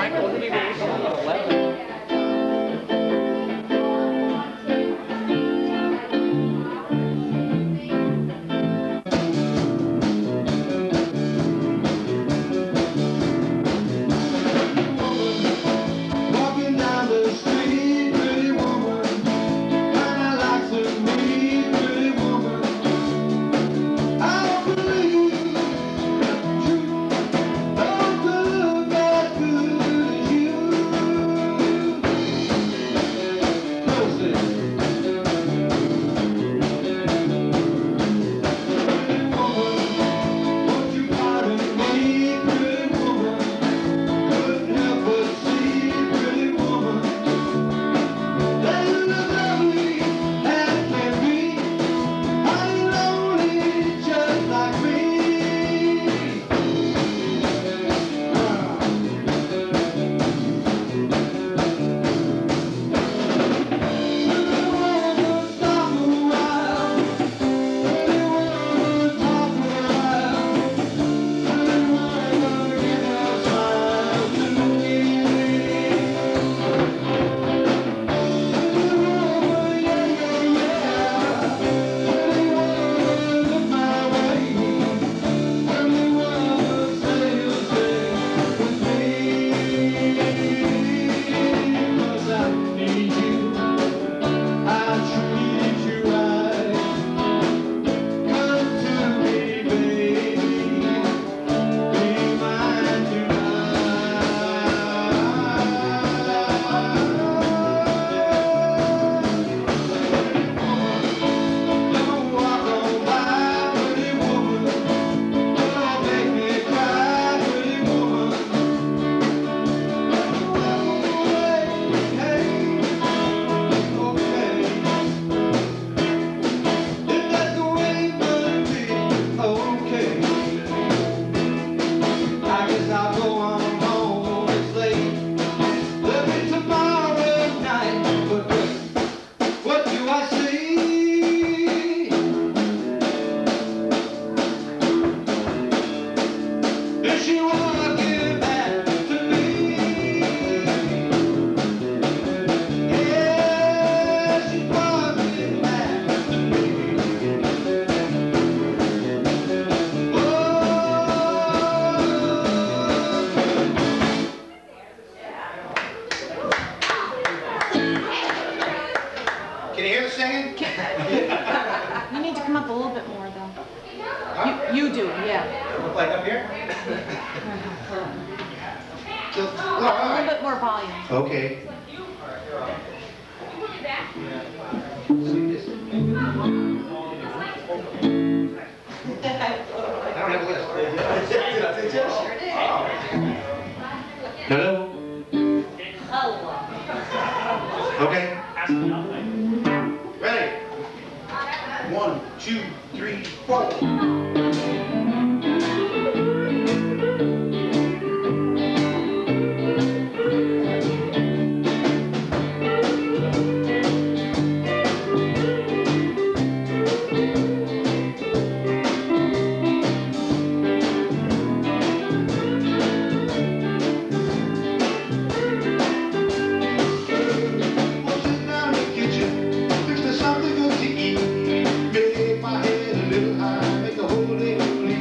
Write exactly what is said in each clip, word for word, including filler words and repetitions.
Something good to eat. Make my head a little high, make the whole day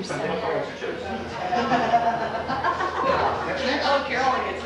Oh, Carolyn gets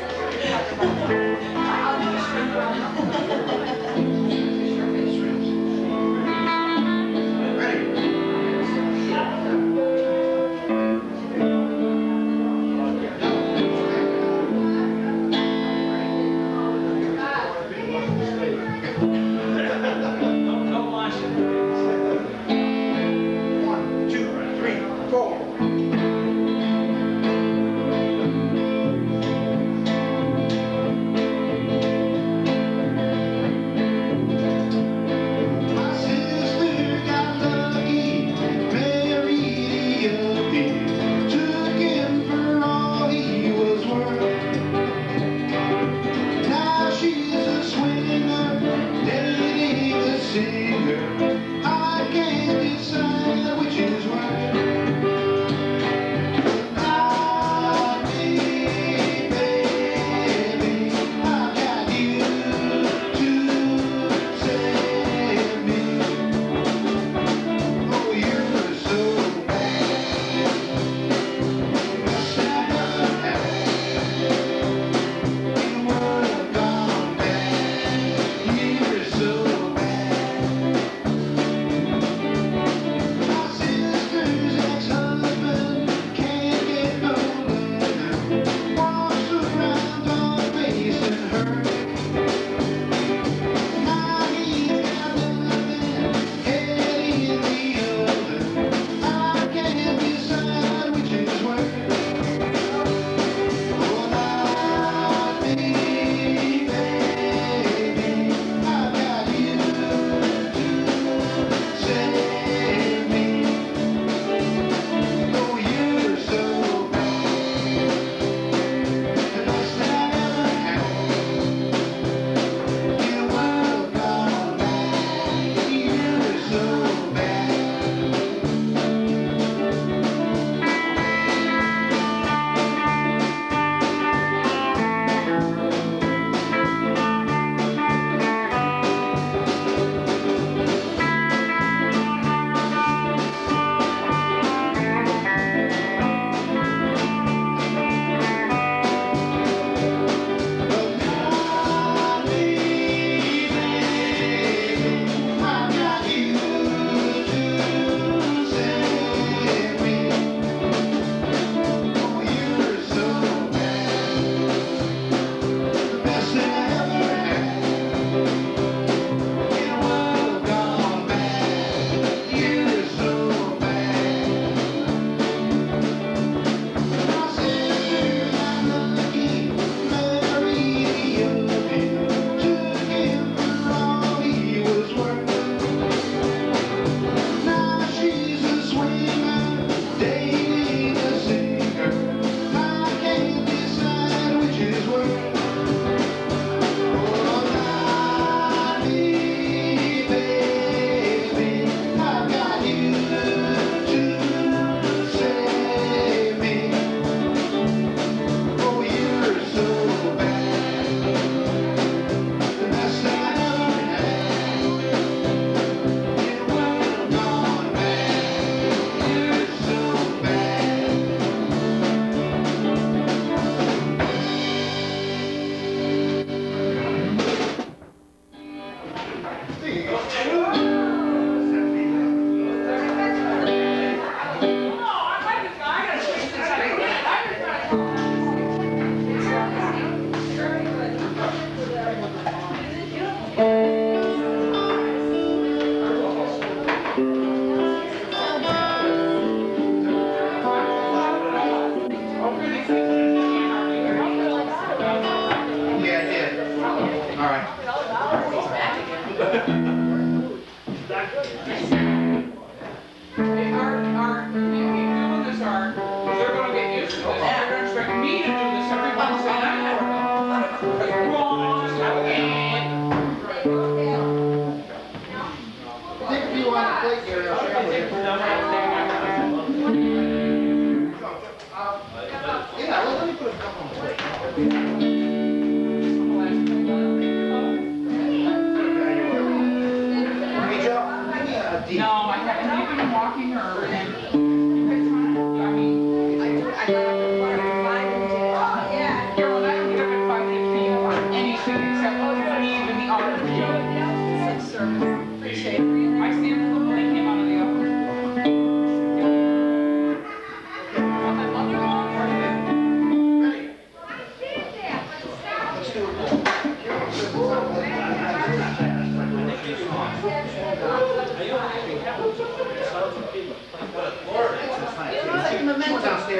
No, I haven't. You've been walking or?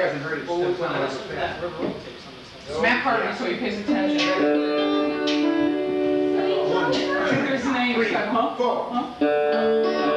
hasn't heard it. Well, Still when I playing listen to that River Oak tape, some of the stuff. Matt Carter, so he pays attention. There's an name, Three, so, huh? four. Huh?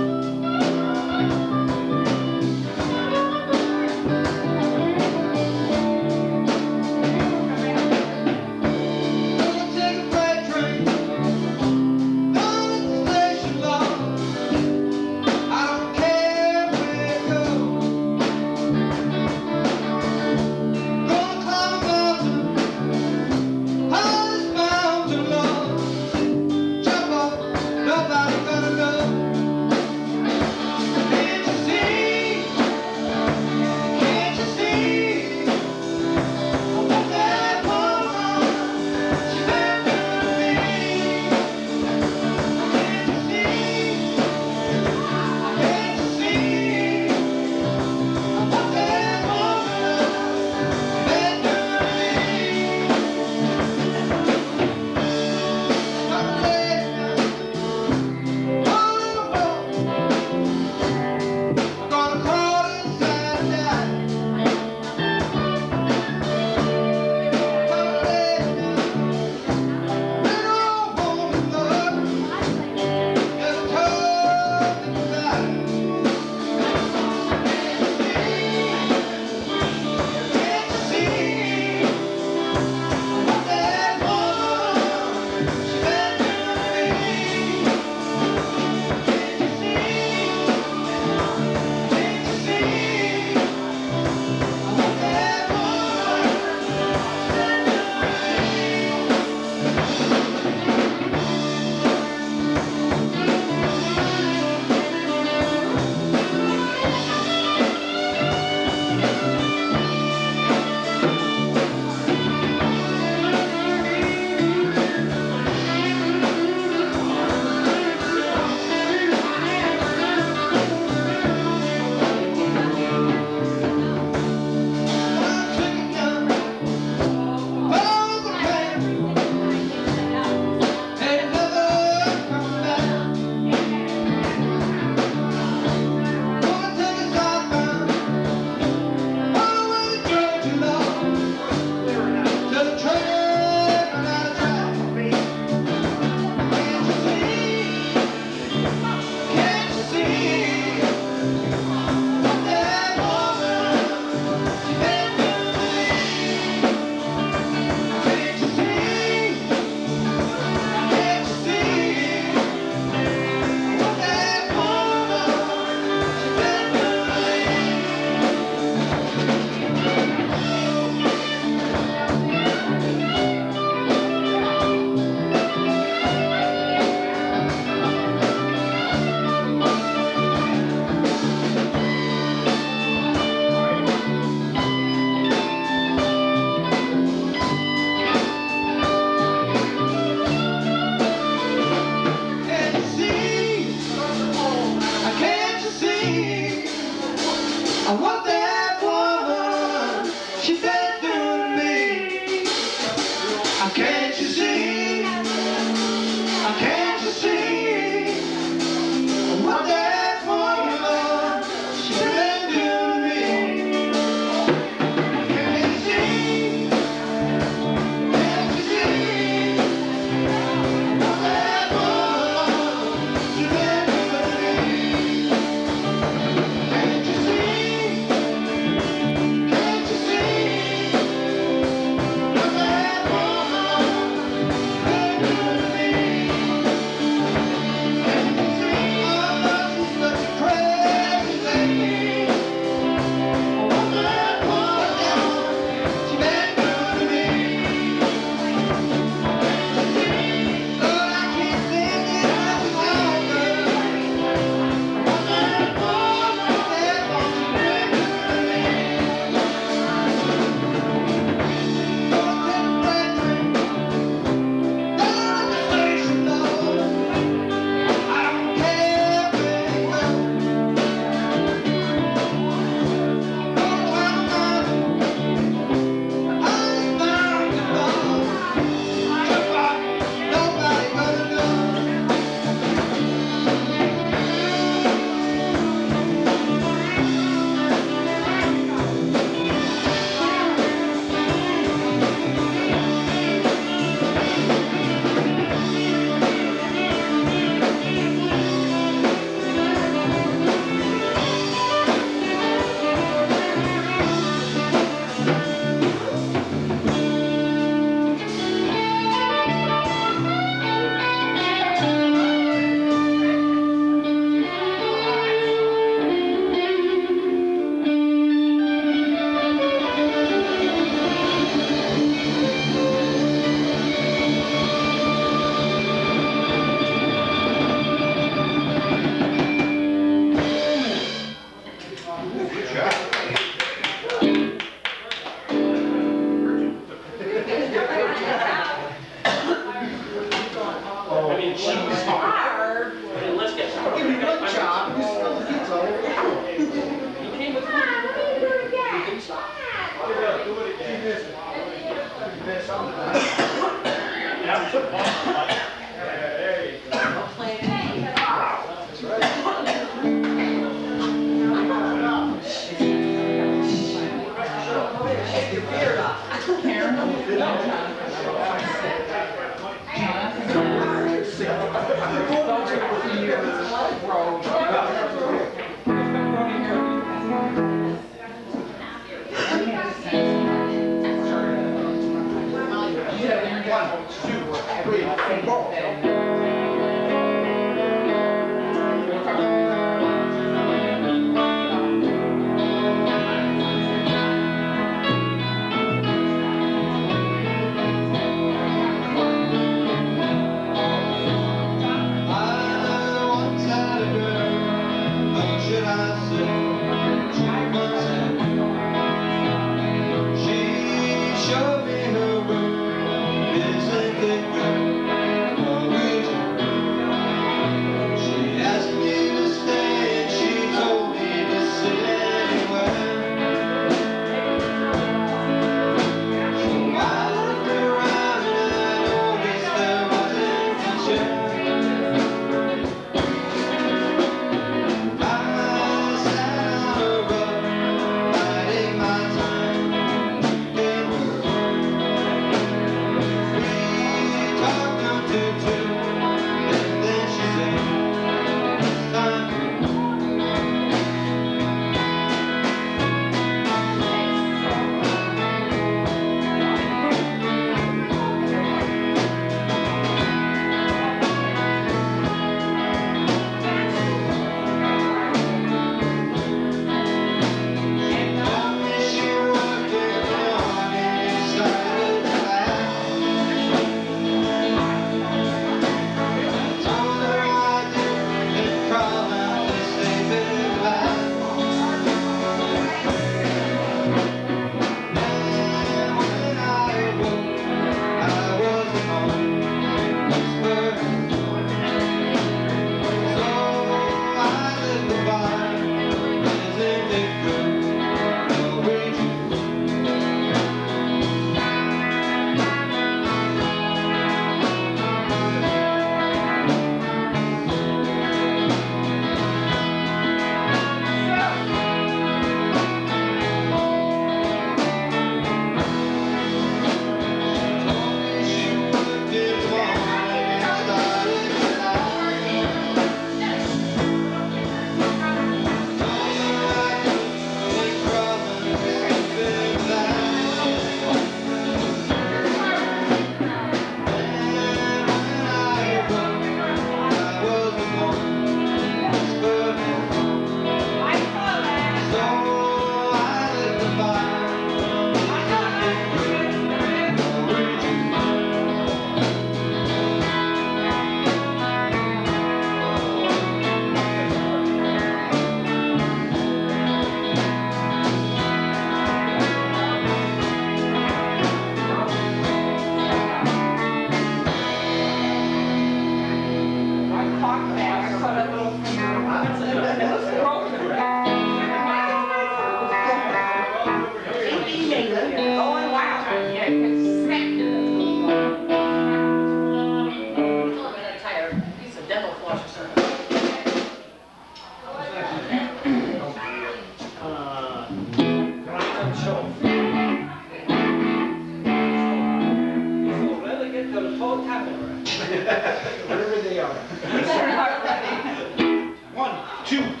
Whatever they are. One, two,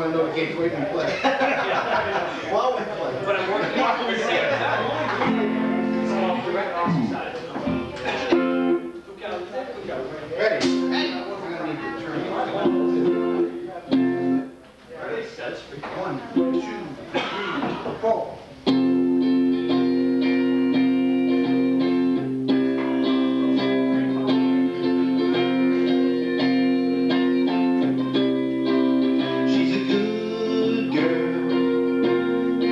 want to know the games we can play. While we play. But I'm working off the same time. So I'm direct exercise. Ready? Ready. I'm gonna need to turn it on. Ready, set, One, two, three, four. She's a good girl,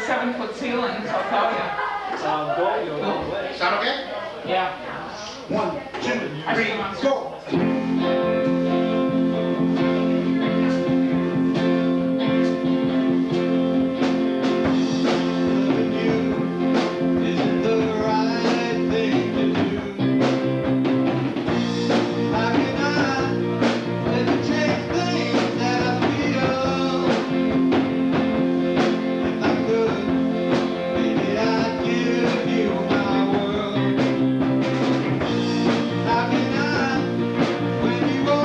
seven foot ceiling, so I'll tell you. Um, go, you'll go away. Sound okay? Yeah. One, two, I three, see one. go! When you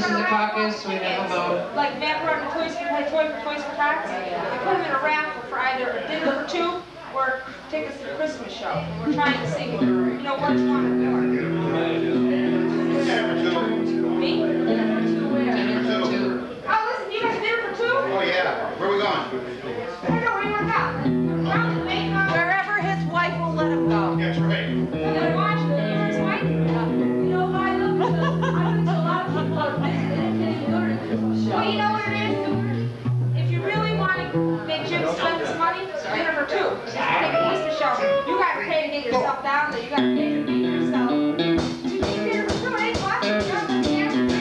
in the caucus, we have about... Like macaroni and toys for toys for toys for tots. I put them in a raffle for either a dinner for two or tickets to the Christmas show. We're trying to see, you know, which one more. Me? Dinner for two where? Dinner for two. Oh, listen, you guys dinner for two? Oh, yeah. Where are we going? I don't know where you want to go. Wherever his wife will let him go. That's right. You gotta watch his wife. You know, I look at the, I look at a lot of people are busy. Well, you know what it is? If you really want to make Jim spend his money, dinner for two. Take a Easter show. You gotta pay to get yourself down there. You gotta pay to feed yourself. You need dinner for two, it ain't much. You don't have to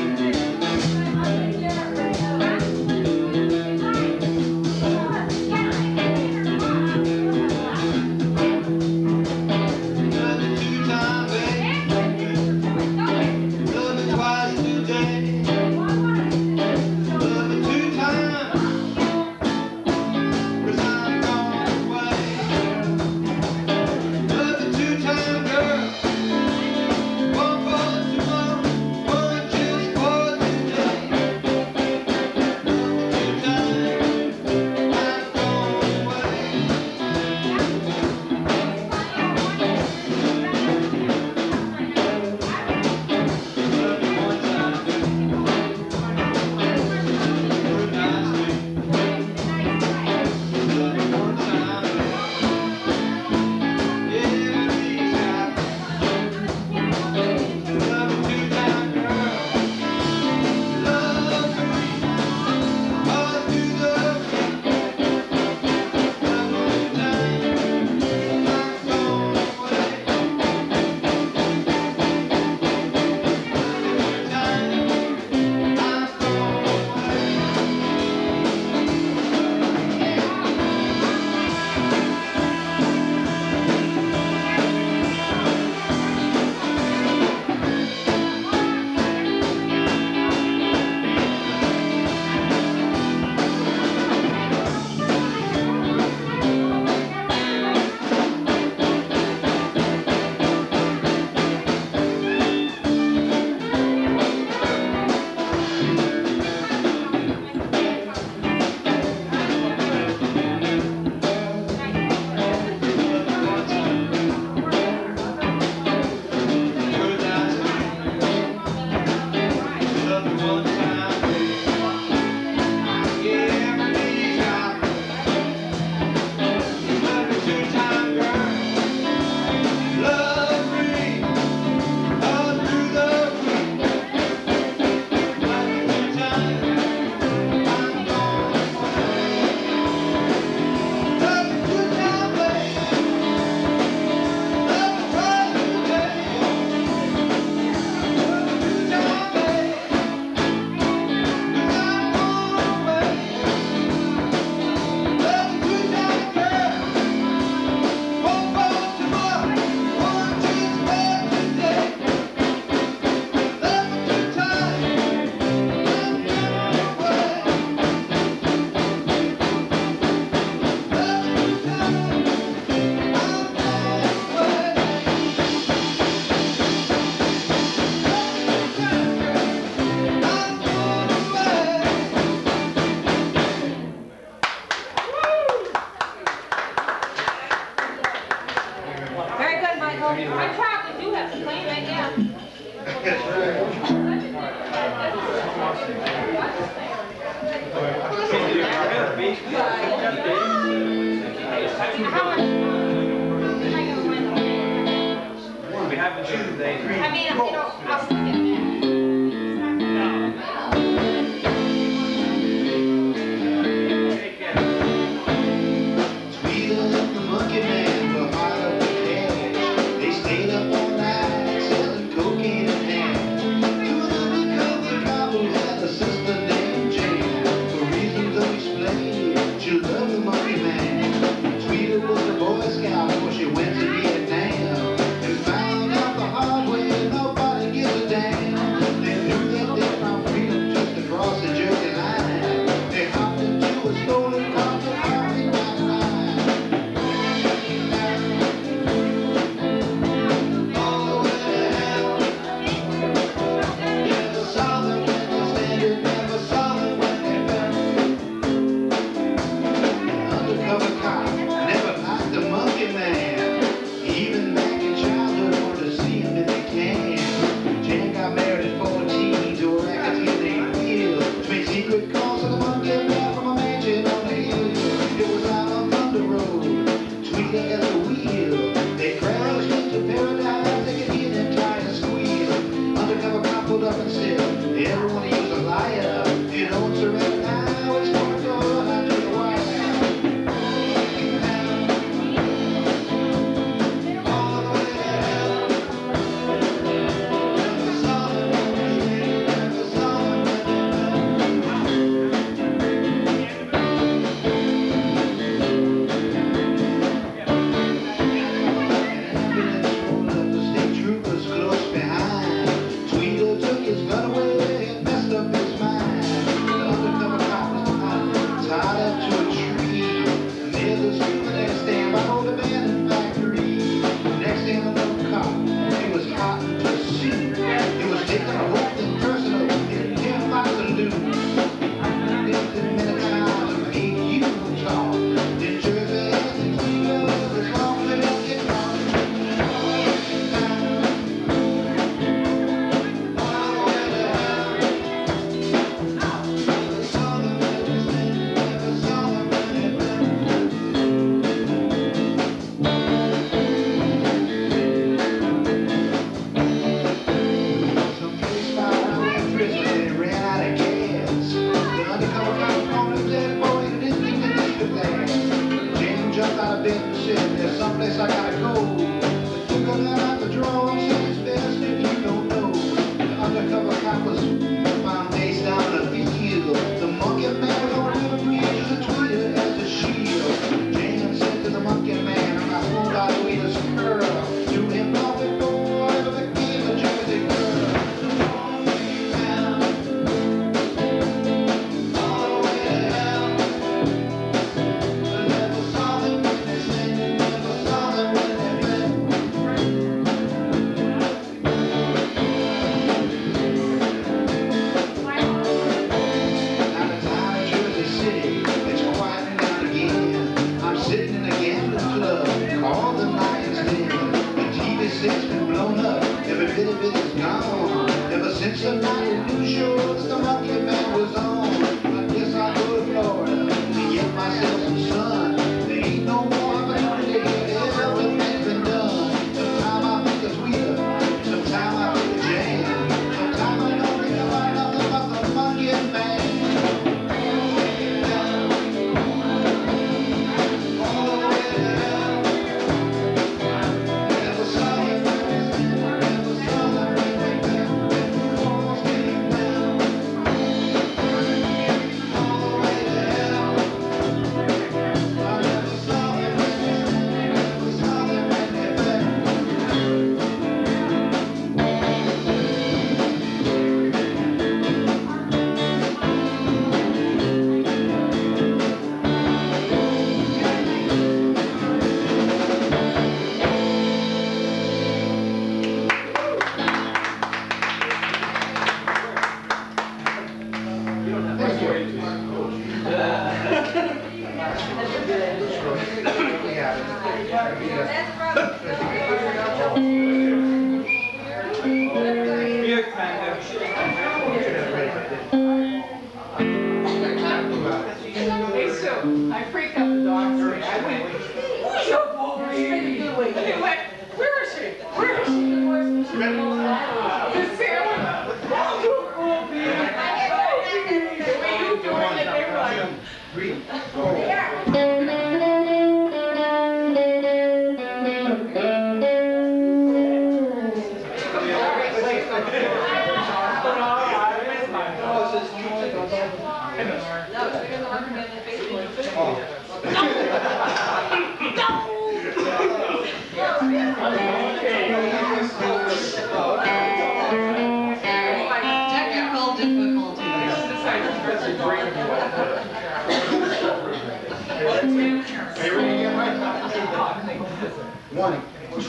I probably do have to claim it, yeah. How much? We have a Tuesday. I mean, you know, I'll still get that. She went to Vietnam and found out the hard way nobody gives place I gotta go. The took a gun out the drawer and said it's best if you don't know. The undercover cop was found face down in a field. The monkey man on the bridge, the tweeter as a shield. James said to the monkey man, I'm not fooled out of way to scurl. Do him off and go over the game of Jersey girl. All the way to hell. I never saw them when they sang, never saw them when they met. I'm in town in Jersey City, it's quieting down again. I'm sitting in a gambling club called the Lion's Den. The T V set's been blown up, every bit of it is gone. Ever since the night of new shows, the monkey man was on. I guess I'll go to Florida to get myself some sun. There ain't no more opportunity here, everything's been done. Sometime I think it's weird, sometime I think it's jam. Sometime I don't think about nothing but the monkey man. All the way to hell. Never saw them when they sang, never saw them when they met. The walls came down. All the way to hell. I never saw them when they sang, never saw them when they met. Hey, Sue, I freaked out the dogs today. I went, who's your Wolverine? They went, where is she? Where is she? The Sarah, how's your Wolverine? The way you doing it, they were like, Technical difficulties. Are you ready to get right? One.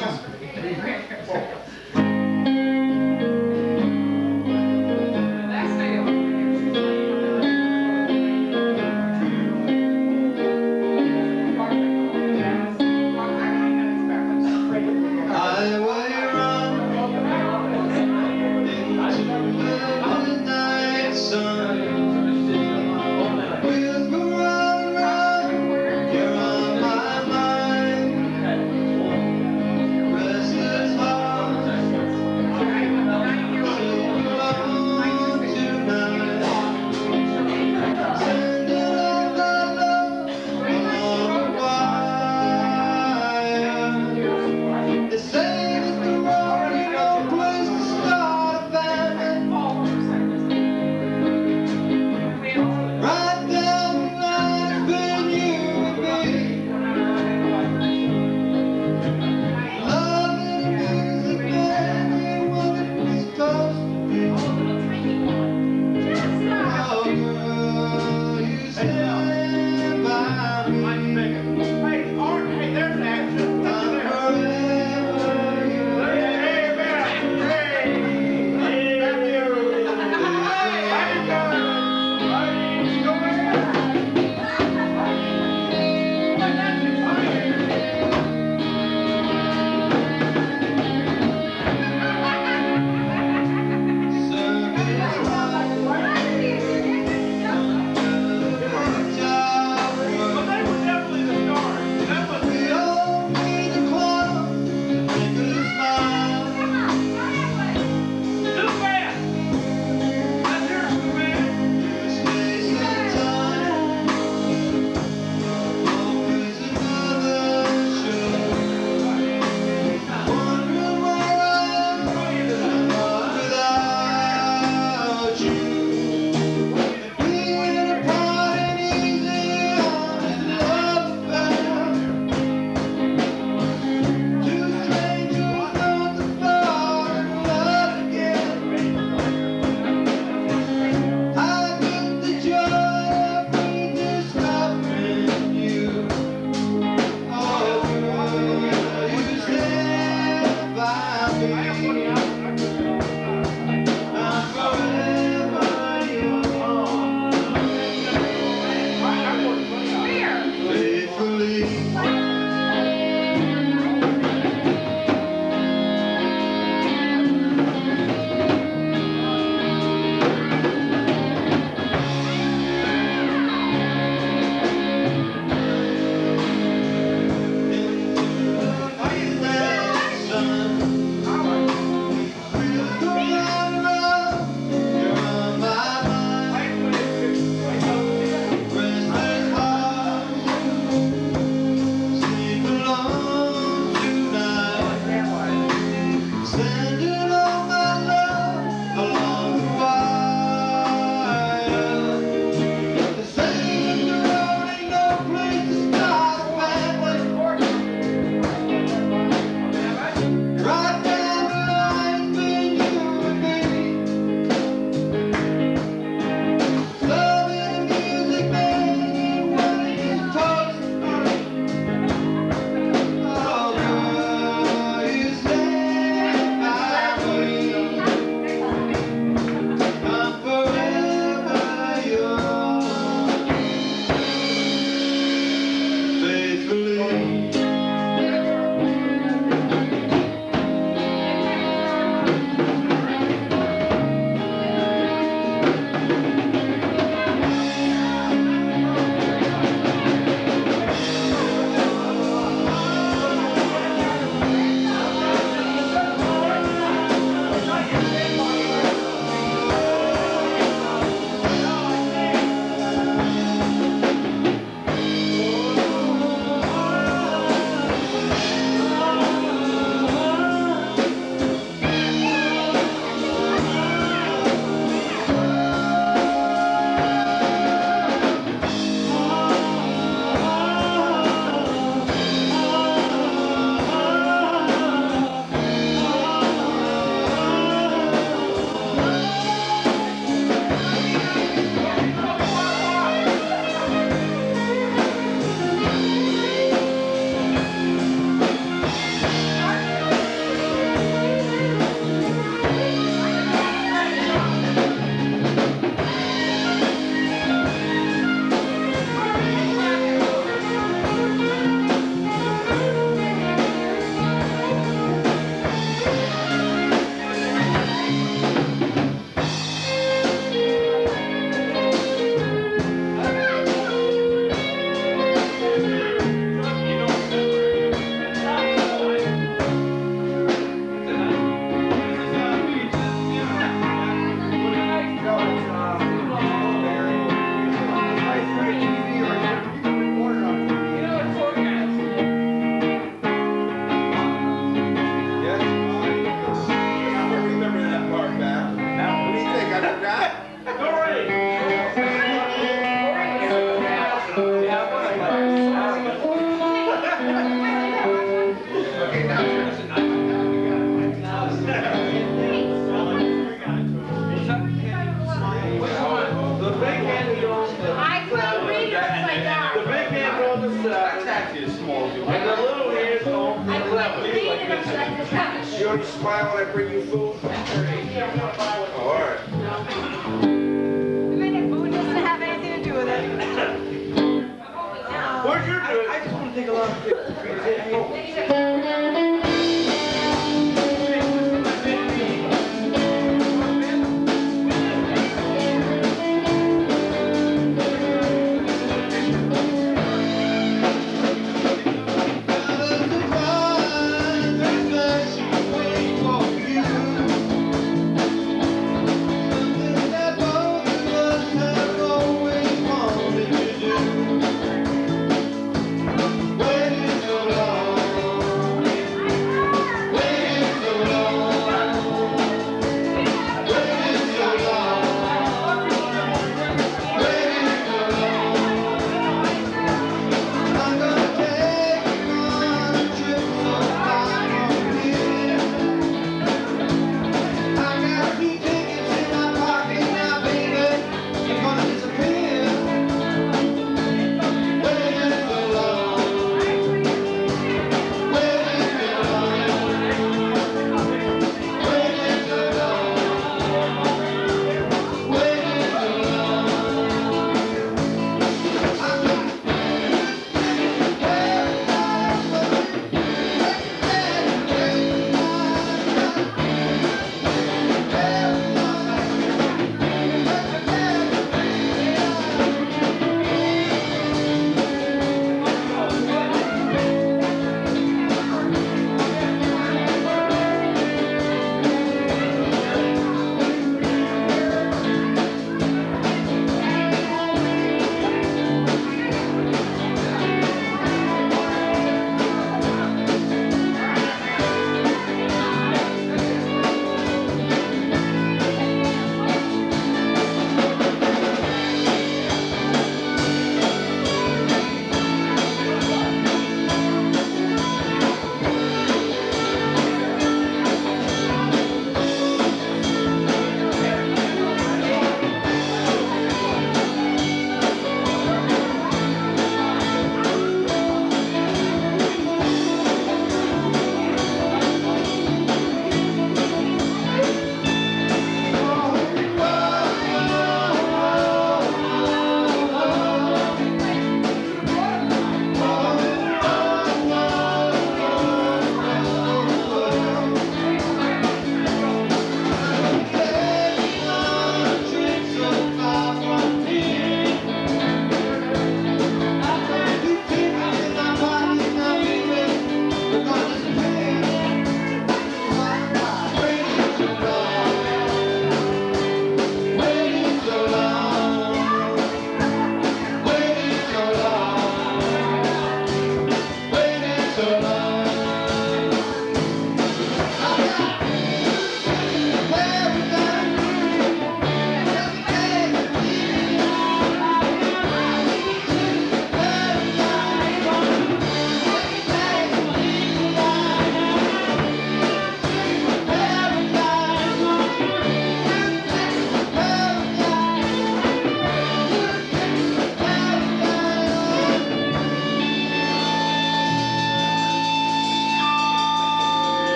I will run into the night sun. We'll run, run, you're on my mind. actually a small dude. And the little hands don't I be couldn't read it eleven. until this time. You only smile when I bring you food? Oh, all right. Food doesn't have anything to do with it. Where's your dude? I just want to take a lot of pictures.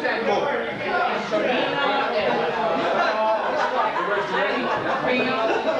Bring out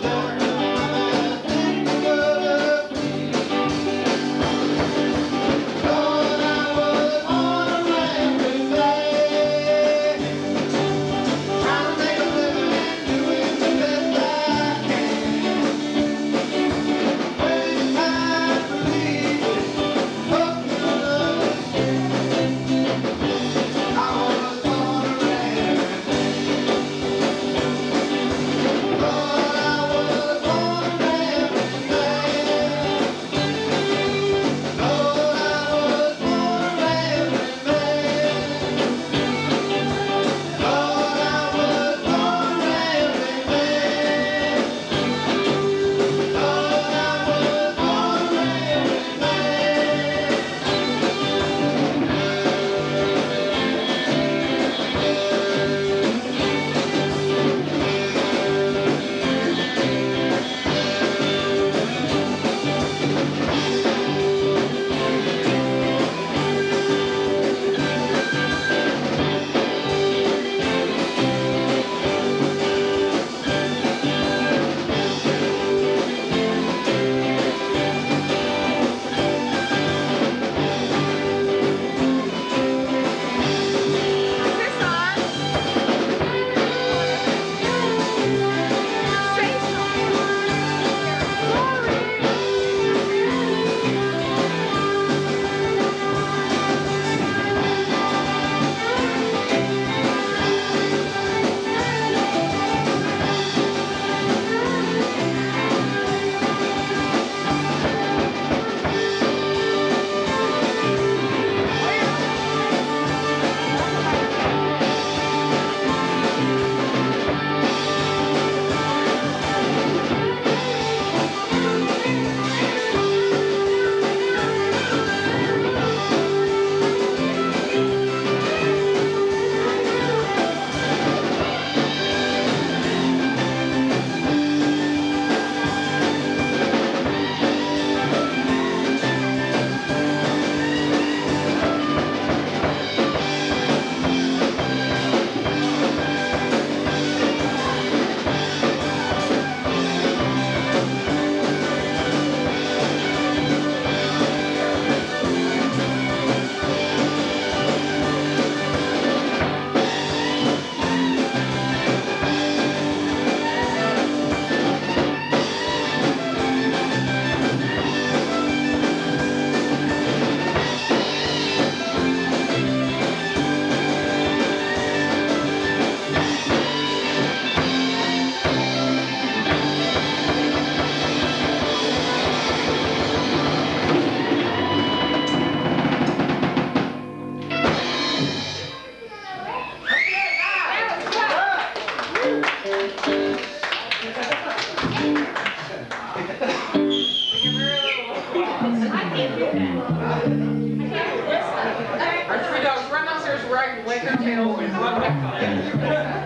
Our three dogs run downstairs, wag, wag their tail, and run back up. And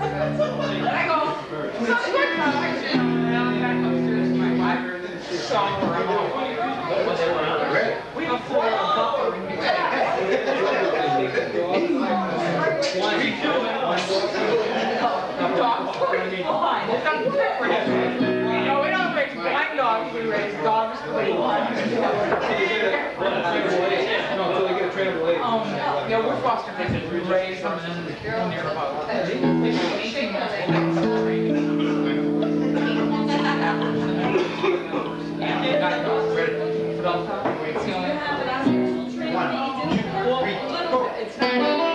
I go, so it's good. I sit back upstairs to my library, and this song where I'm all, we have a floor of butler and dogs. No, we don't raise black dogs, we raise dogs for the No, until they get a trained lady. Um, yeah, we're foster kids. We raise them and then they're about eighteen months old. And the guide dogs ready to put on top. It's the only one, two, three, four. It's not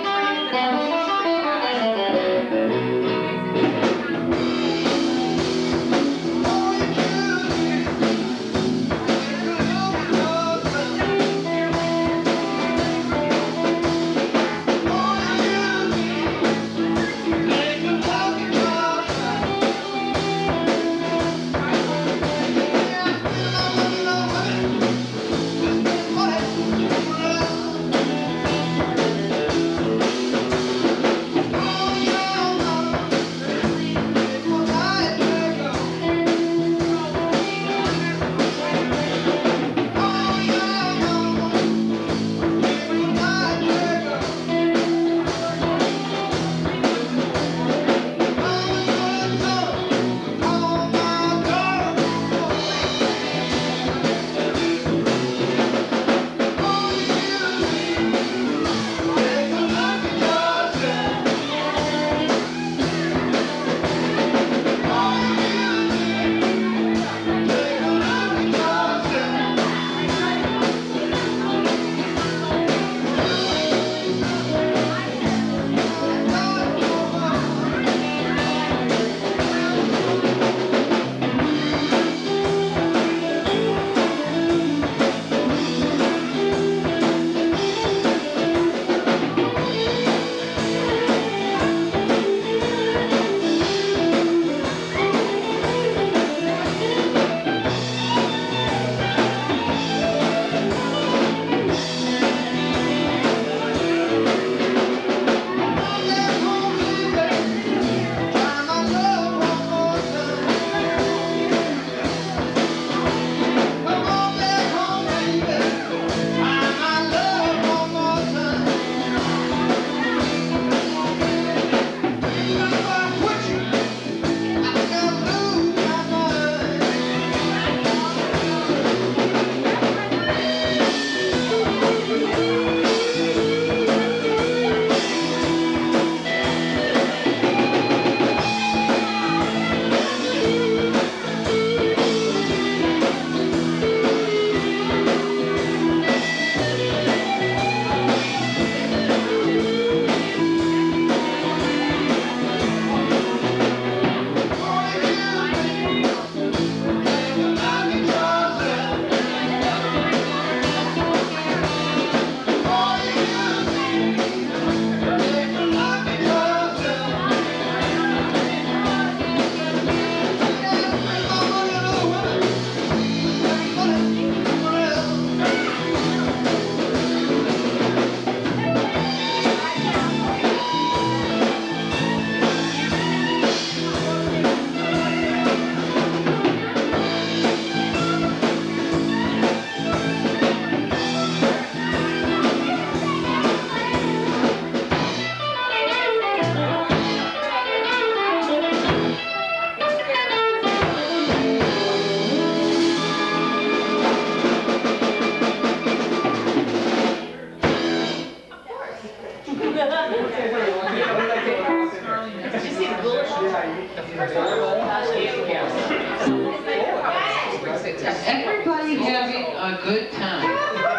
having a good time.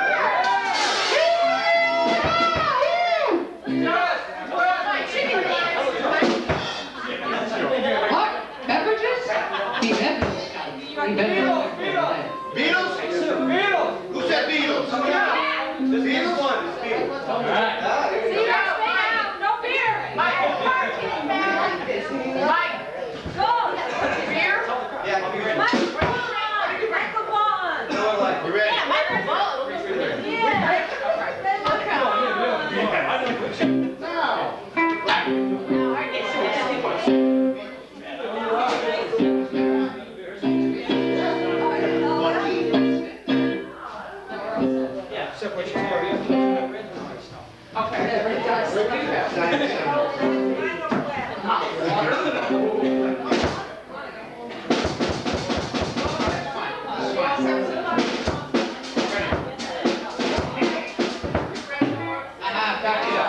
What? Beverages? Be beverages. Be beverages. Beatles? Beatles! Who said Beatles? This Beatles one. This Beatles. All right. See, that's bad. No beer. Mike, Mike, go. Beer? Yeah, I'll be ready. Mike, come on. Michael Vaughn. You ready? Yeah, Michael Vaughn. Yeah. Now. No, I get so Yeah, separate your story. Okay, everybody does. Do Aha, back it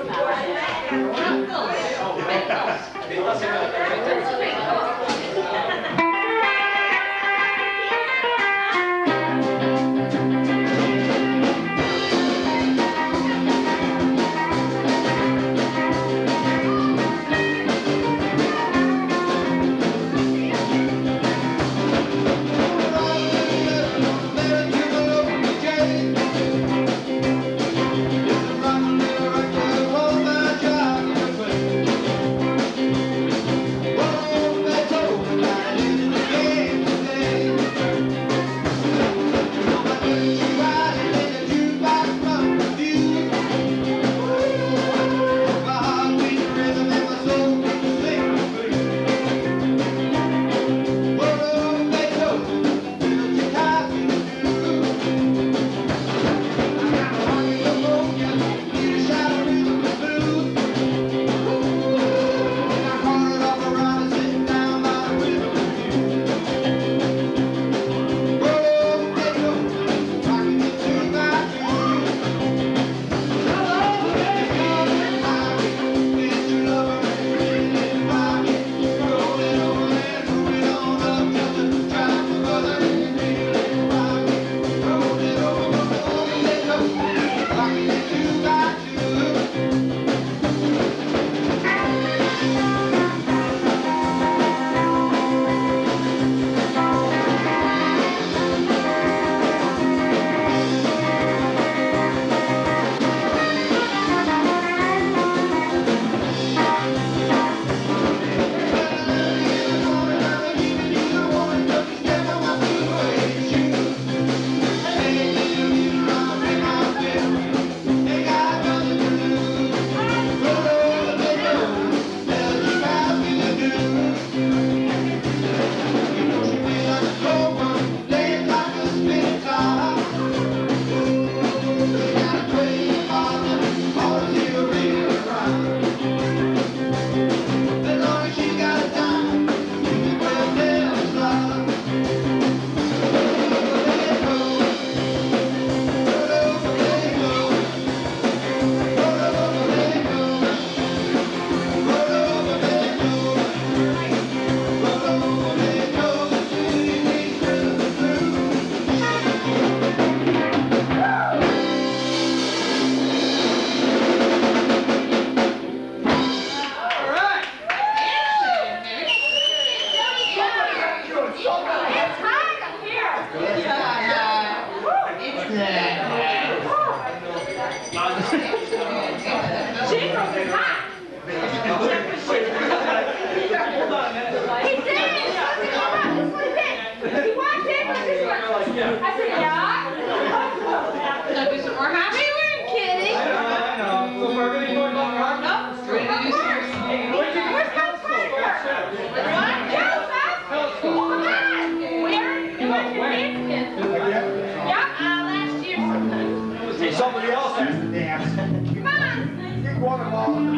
Somebody else has to dance. Come on. Get watermelon.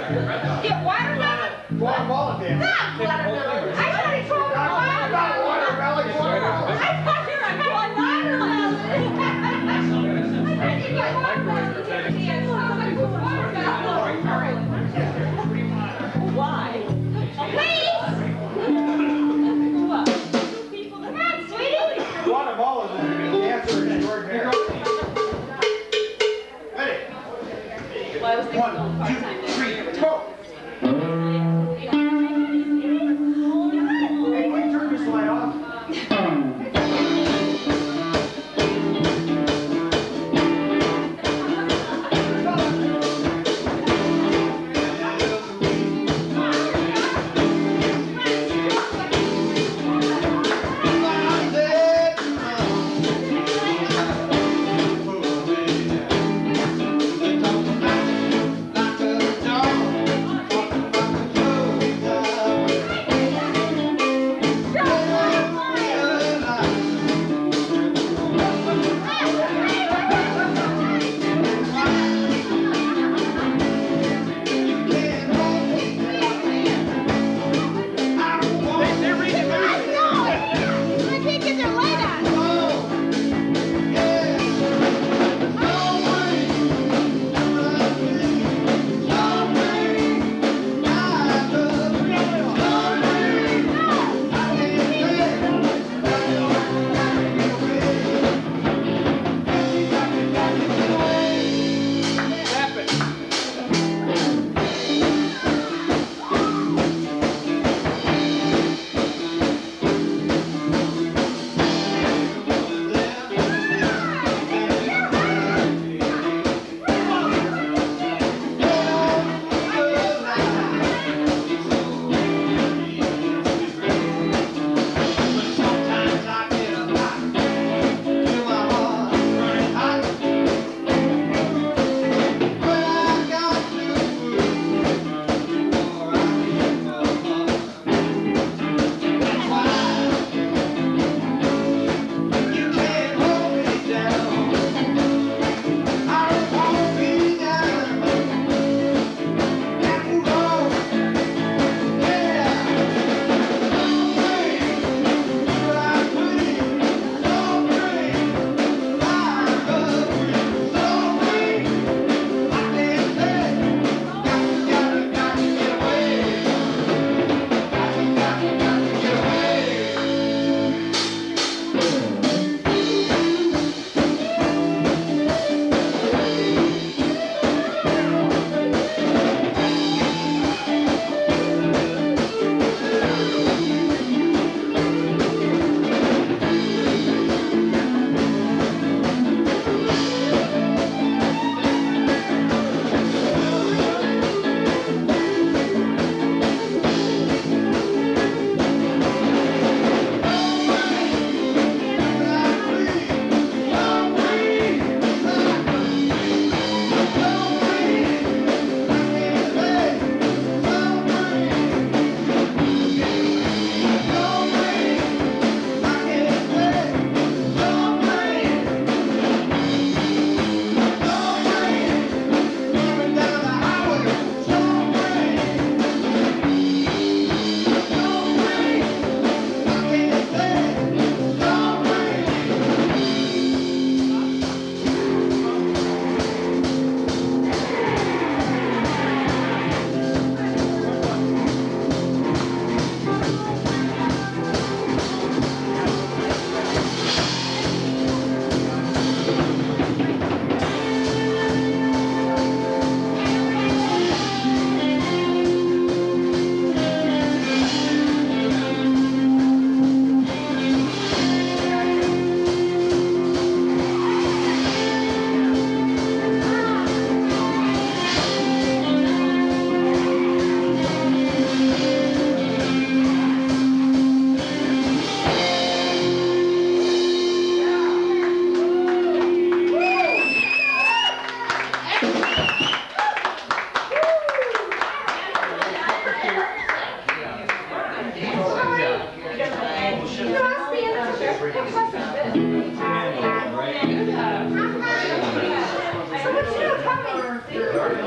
Get watermelon? Watermelon dance. Not watermelon. I thought he told me watermelon. Watermelon, watermelon. I thought you were going watermelon. I thought you got watermelon. Why? Please. What? Come on, sweetie. Watermelon.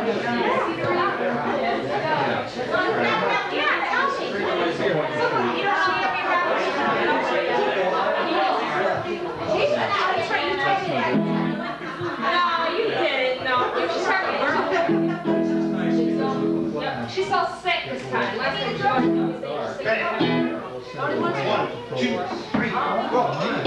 She's all sick this time. Let's enjoy it. One, two, three, go.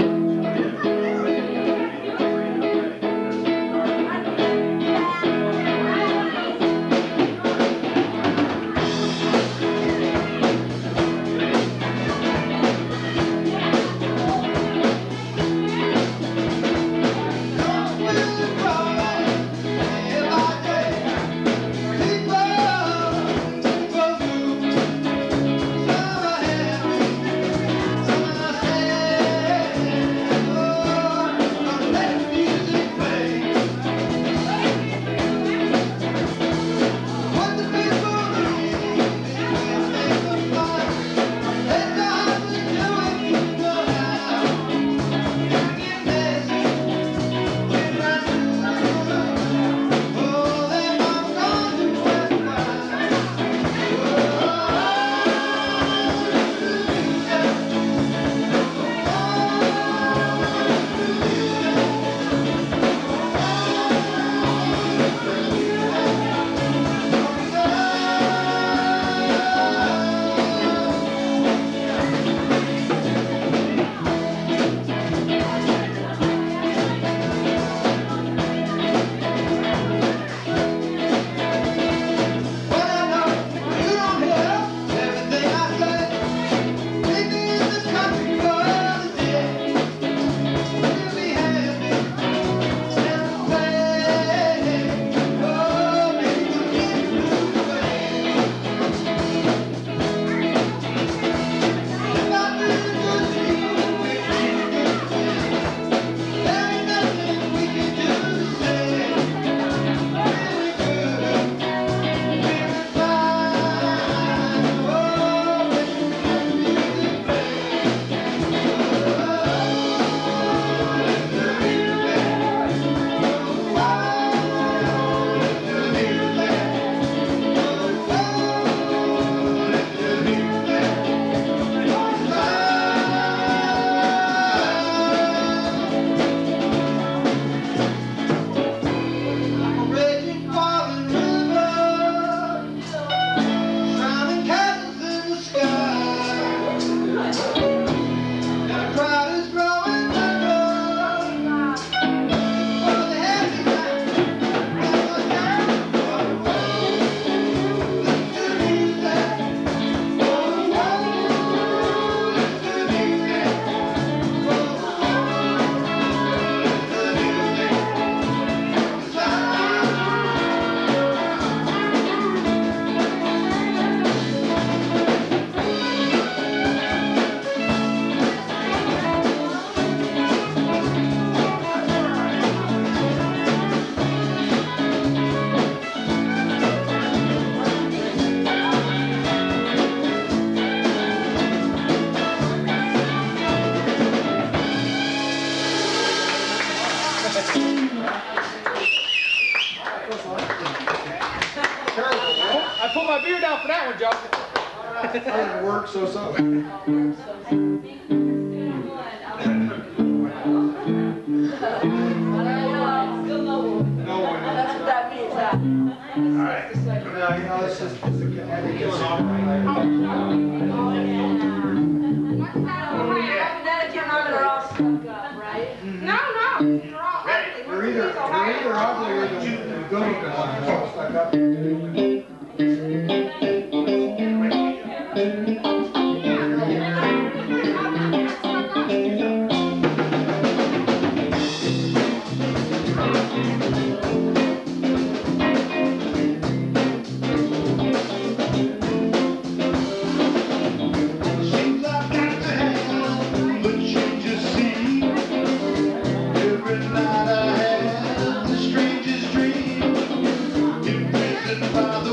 I put my beer down for that one, Joe. It didn't work, so so. No one. That's what that means. Huh? Alright. No, you know, it's just, it's a good, I think it's all right. Then if you're not, they're all stuck up, right? No, no. They're all ugly. They're either, they're either ugly or the good looking ones. They're all stuck up. Father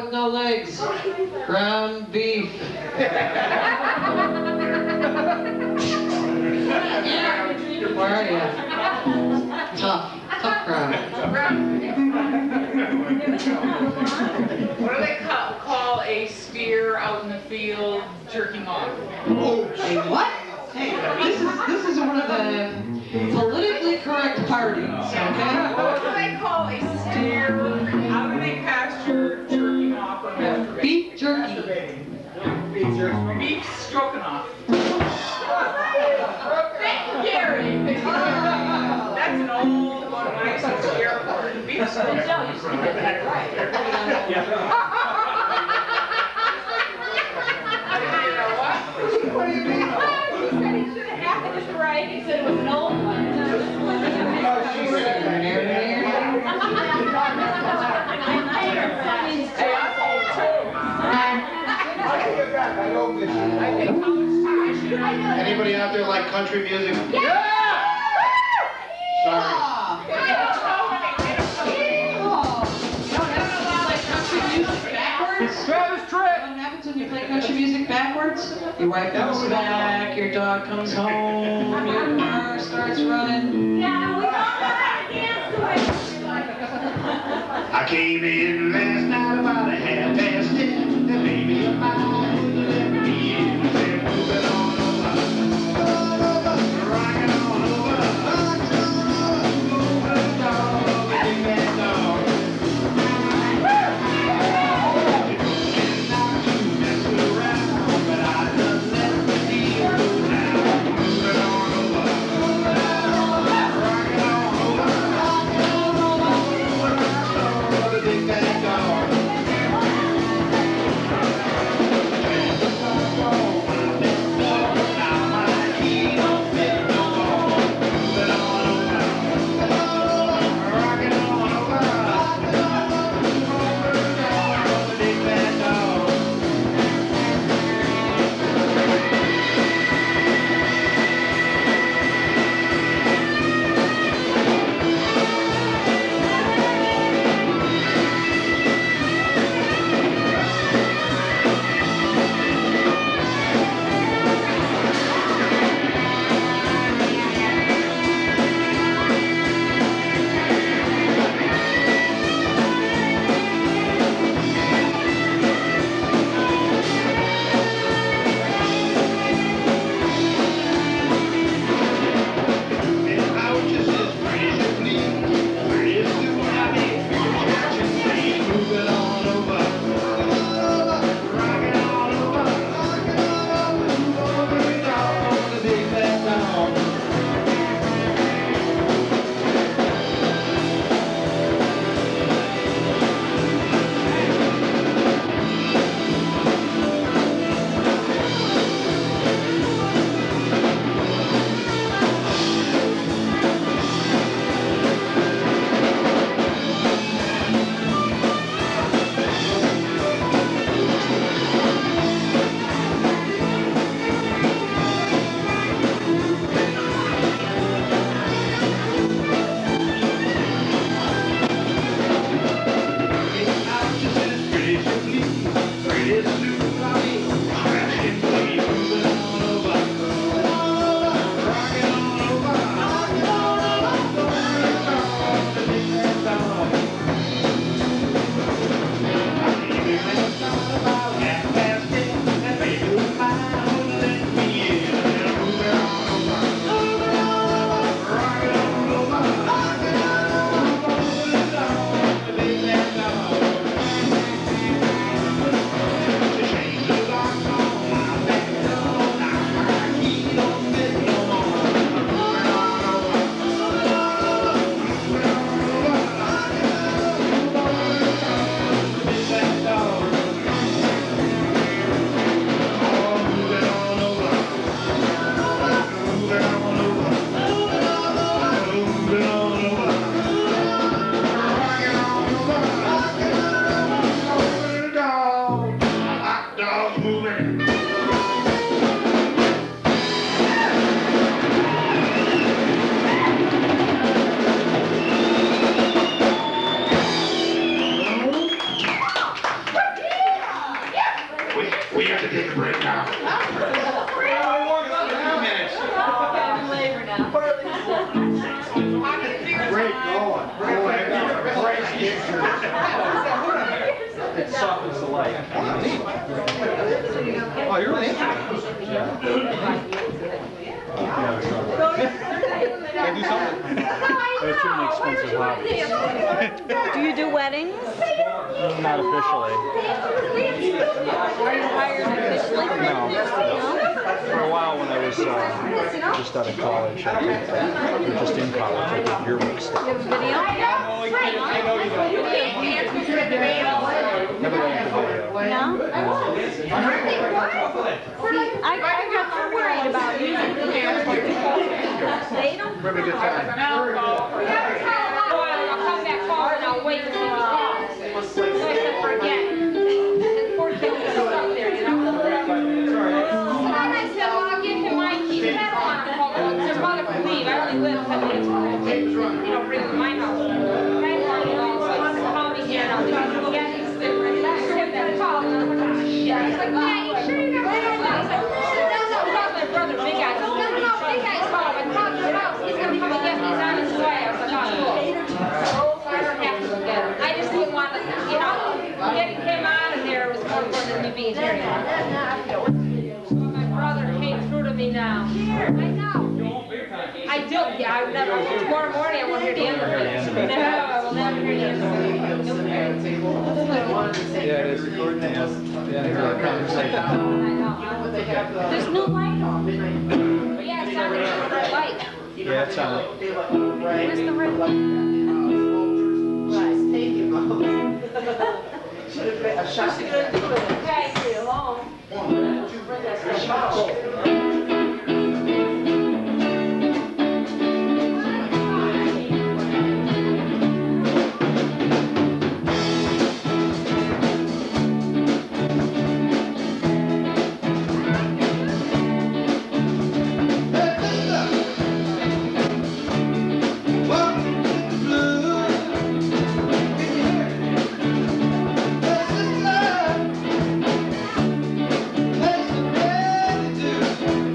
with no legs. Ground beef. Where are you? Tough. Tough crowd. What do they call, call a steer out in the field jerking off? Hey, what? Hey, this is this is one of the politically correct parties, okay? What do they call a steer out in a pasture jerking off or masturbating? Beef jerky. Beef stroking off. Thank you, Gary. That's an old one when I used to see the airport. Beef stroking off. What do you mean? He said he should have had this right. He said it was an old one. Anybody out there like country music? Yeah! Sorry. Travis Tritt! What happens when you play country music backwards? Your wife comes back, your dog comes home, your car starts running. Yeah, we all got to dance to it. I came in last night about a half past ten. The baby of mine wouldn't let me in. I said, move it on over. Rock it on over. Rock it on over. Dog, big bad dog. It's not to mess around, but I just let the deal go down. Move it on over. Rock it on over. Rock it on over. Big bad dog. We have to take a break now. Great going. Great picture. It softens the light. Oh, you're really interested. Can I do something? They're too many expensive hobbies. Do you do weddings? Not officially. Are you hired officially? No. For a while when I was uh, just out of college, I did, or just in college, I did yearbook stuff. You have a video? I know you don't. You can't dance with your video. Never went into video. No? I, I got so worried about using the camera. They don't come. Have a good time. No, no. I'll come back home and I'll wait until he calls. So I said, forget it. And poor kid was stuck there, you know? And I said, well, I'll give him my keys. And I don't want to call him. They're about to leave. I only live ten minutes from home. You know, bring him to my house. And I wanted to also call me here and I'll just get him sit right back. Him that call. And I'm like, oh, shit. He's like, yeah, you sure you never did that? I was like, that's not about my brother, big guy. No, no, no, big guy's home. I called your house. He's going to come and get me. He's on his way. I was like, oh, cool. I don't have to get him. I just didn't want to, you know, getting him out of there was more important than me being here. So my brother came through to me now. Here, I know. I do, yeah, I would never, tomorrow morning I won't hear the end of it. No, I will never hear the end of it. Yeah, it is recording now. Yeah, it's a conversation. I know. There's no light on. But yeah, it's on the red light. Yeah, it's on. Where's the red light? Okay, stay alone. Welcome to the blues.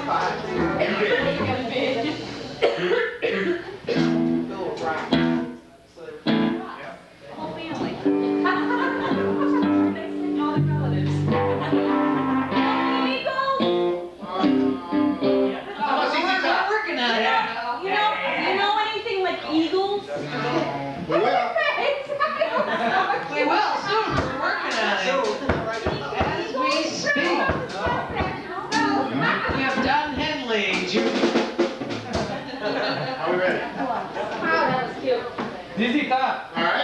Dizzy top. All right.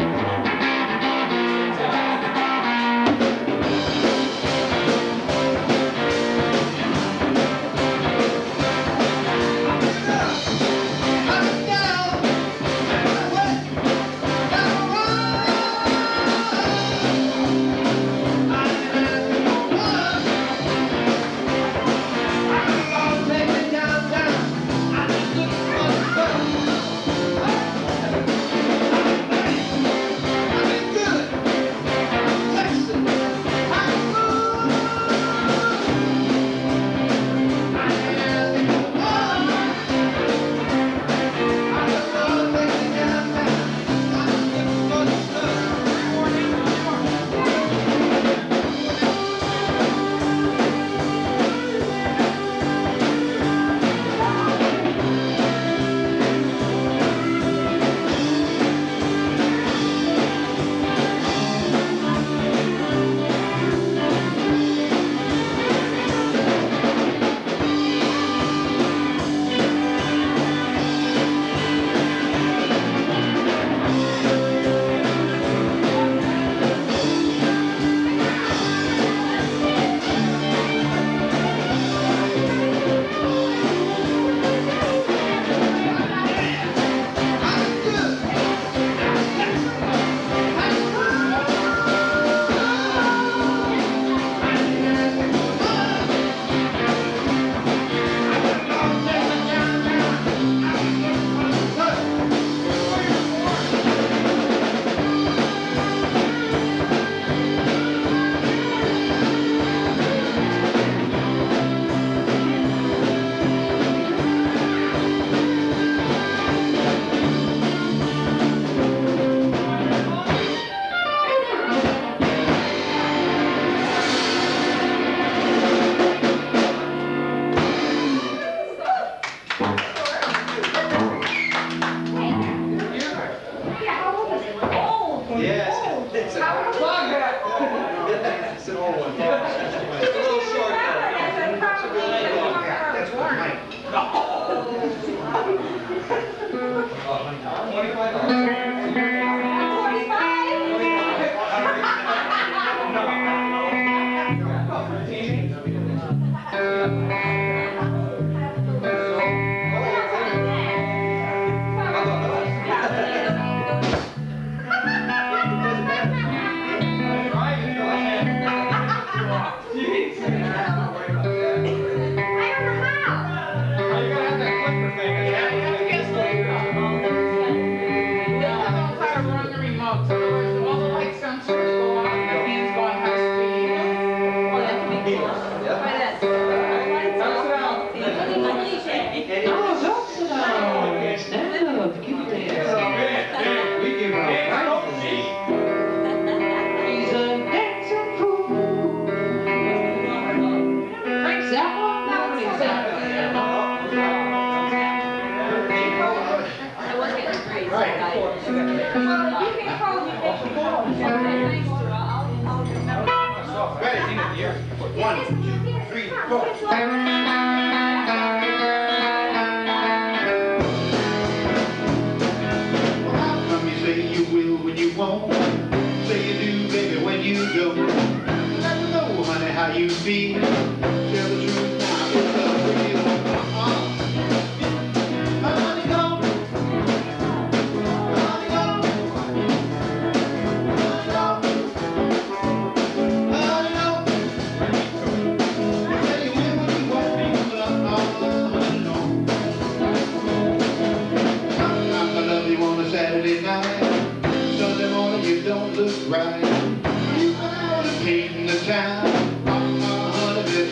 One, two, three, four. How come you say you will when you won't? Say you do, baby, when you don't. Never know, honey, how you feel. Tell the truth now, it's a real. Uh-uh. Honey, gone. Honey, gone. Honey, gone. Honey, gone. Say you will when you won't, but uh-uh, honey, gone. Sometimes I love you on a Saturday night. Sunday morning you don't look right. You out of painting the town. Uh-uh, honey,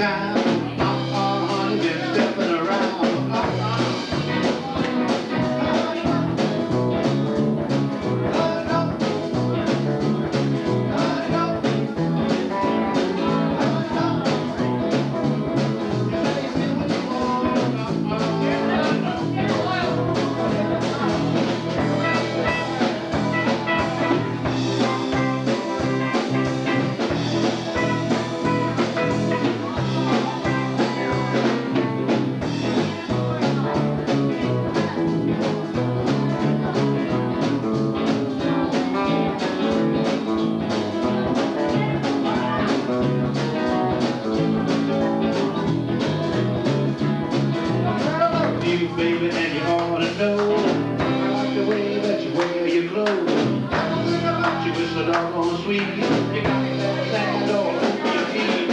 time. Oh, oh, honey, been stepping around. Oh, oh. Baby, and you ought to know I like the way that you wear your clothes. Everything about you is so doggone sweet. You got me that sand all over your feet.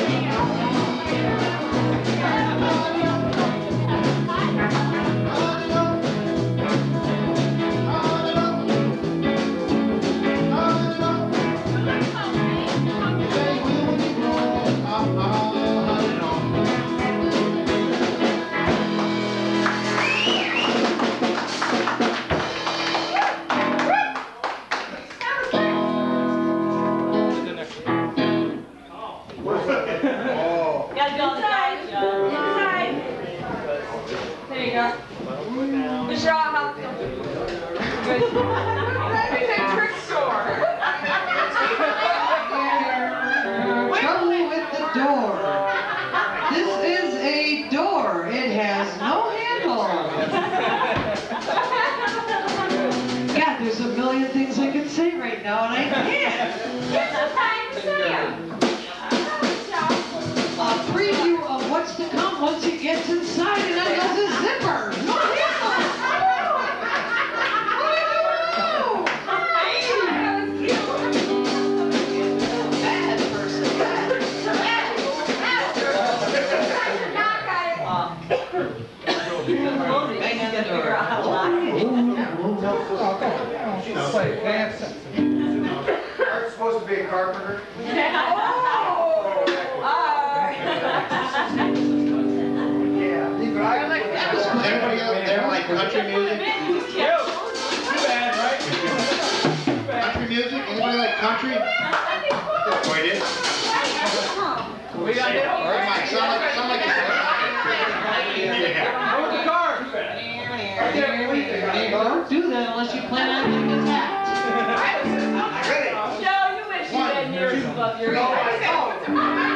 Trouble with the door. This is a door. It has no handle. God, there's a million things I could say right now, and I can't. A preview of what's to come once he gets inside and undoes his zipper. No handle. Play dance. Aren't you supposed to be a carpenter? Yeah. Oh! Everybody out there like country music? Too bad, right? Country music? Anybody like country? Oh, it is? We got it. Come on, sound like, sound like yeah. Hold the car. Don't do that unless you plan on getting attacked. Joe, you wish you had yours above your head.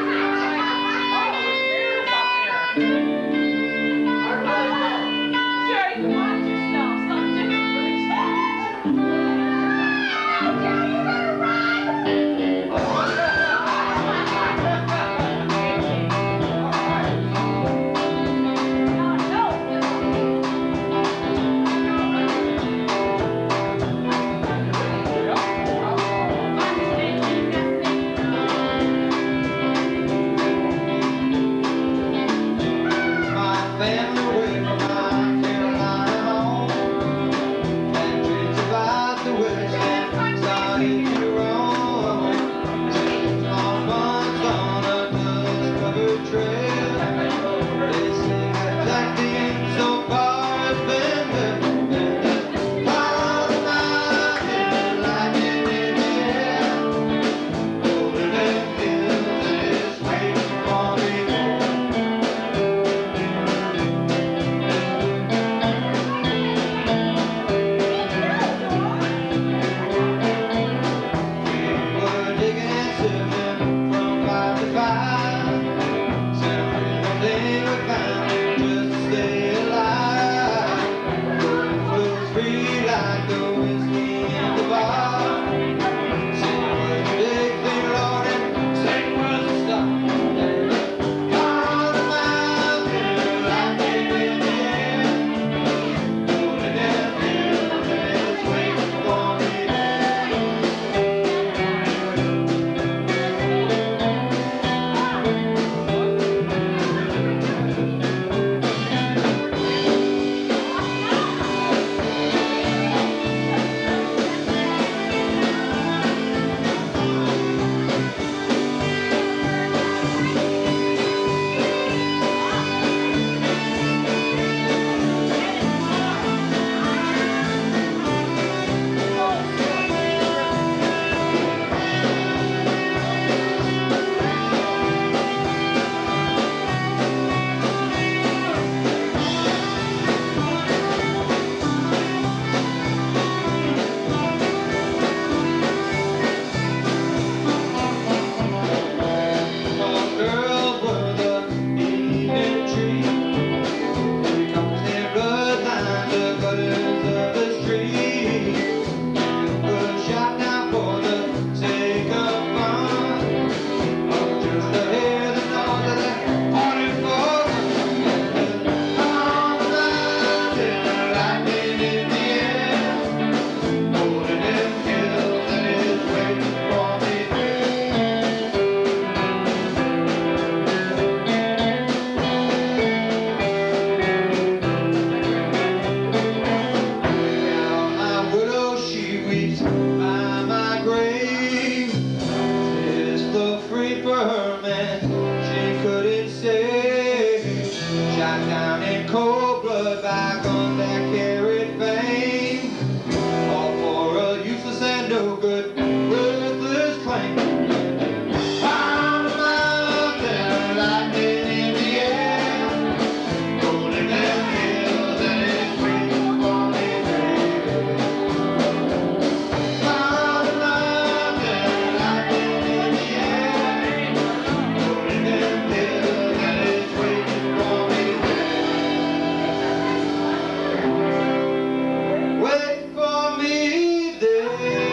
no good, worthless claim. I'm out there, lightning in the air, rolling down hills and it's raining falling rain. I'm out there, lightning in the air, rolling down hills and it's raining falling rain. Wait for me there.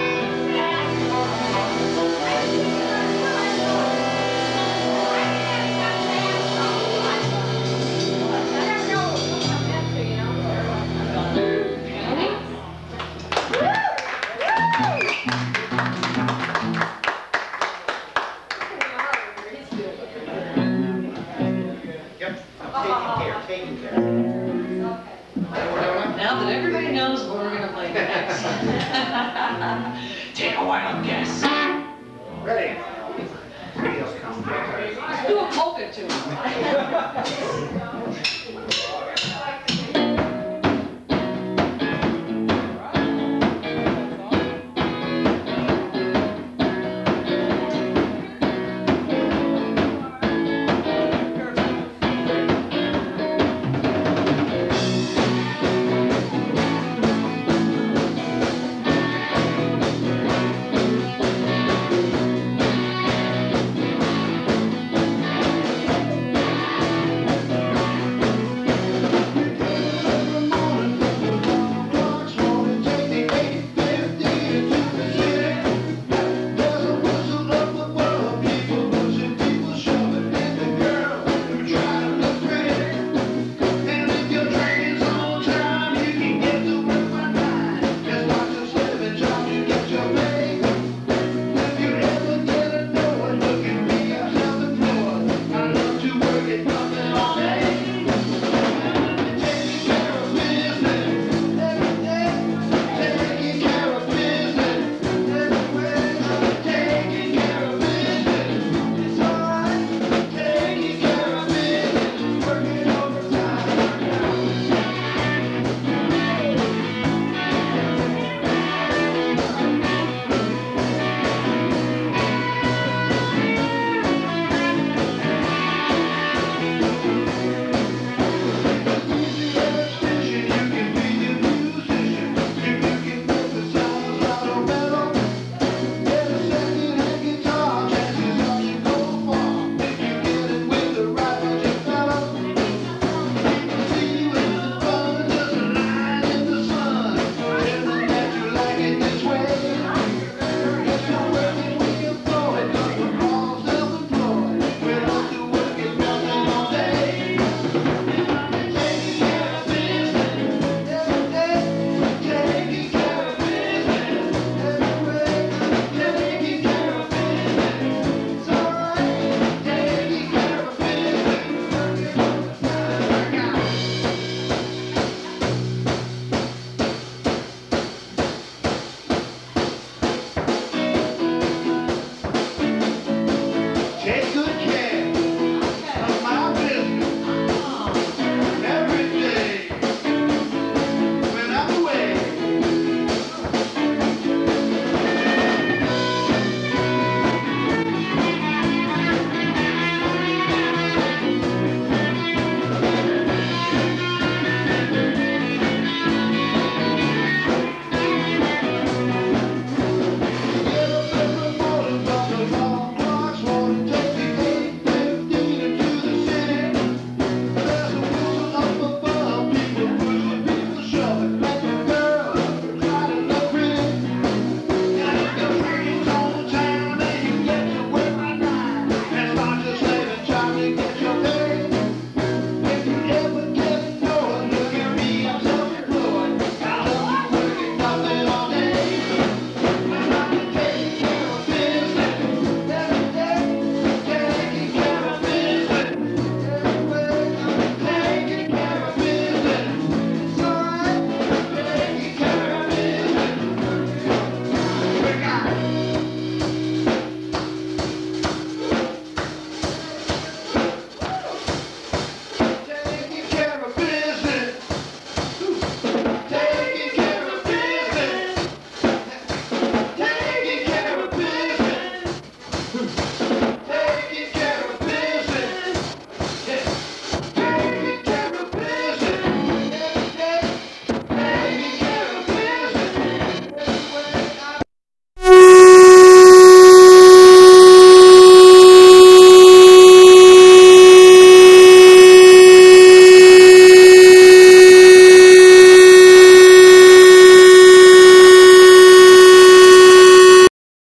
Now that everybody knows what we're gonna play next. Take a wild guess. Ready? Let's do a polka tune.